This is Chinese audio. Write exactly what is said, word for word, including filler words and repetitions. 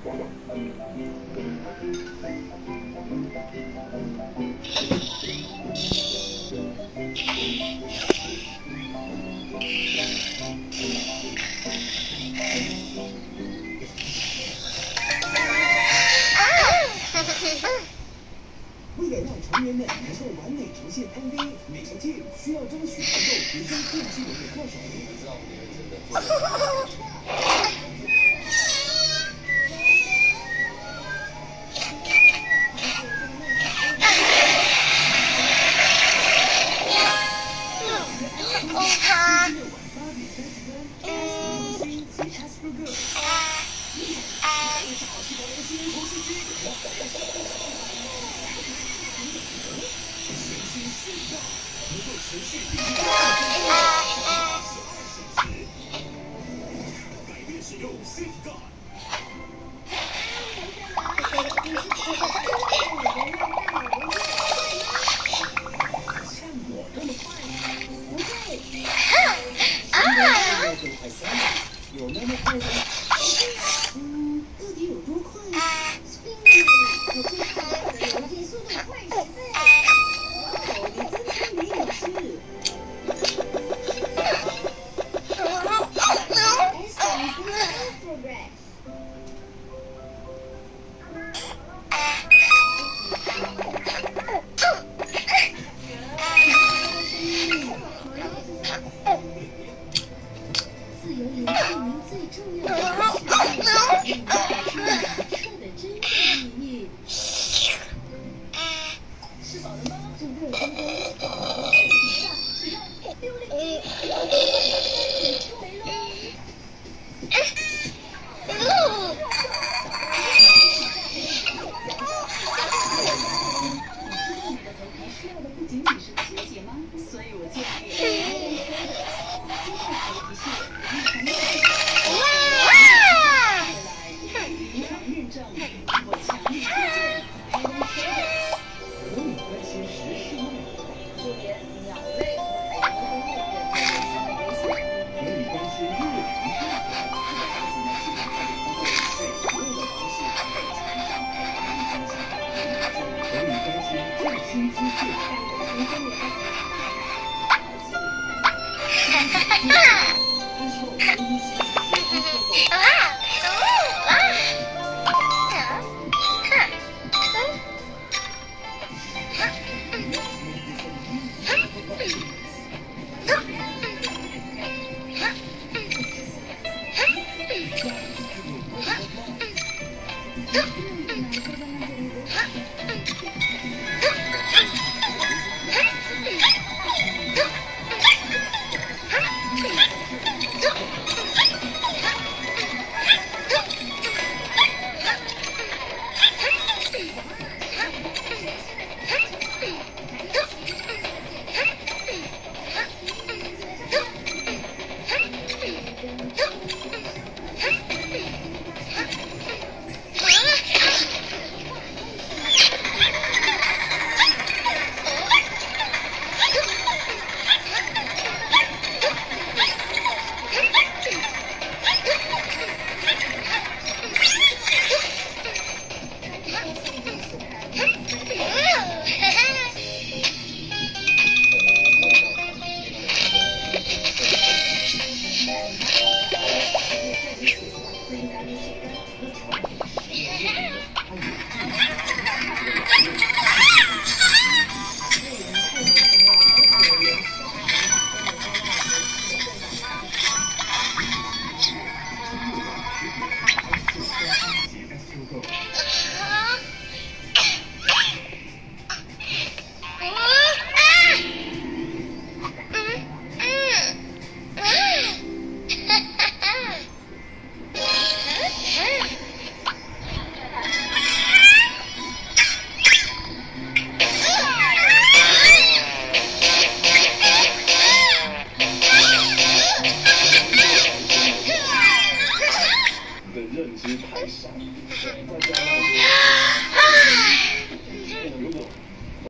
为了让成员们能够完美呈现 M V， 每个 team 需要争取能够提升电技能的歌手。有那么快吗？嗯，到底有多快呢？我最快的连接速度快十倍！哇，你真聪明有事。自由人证明最重要的是明确的真正意义。吃饱了吗？正热腾腾，好好吃一下，只要六零一，出没喽！需要的不仅仅是清洁吗？所以我建议。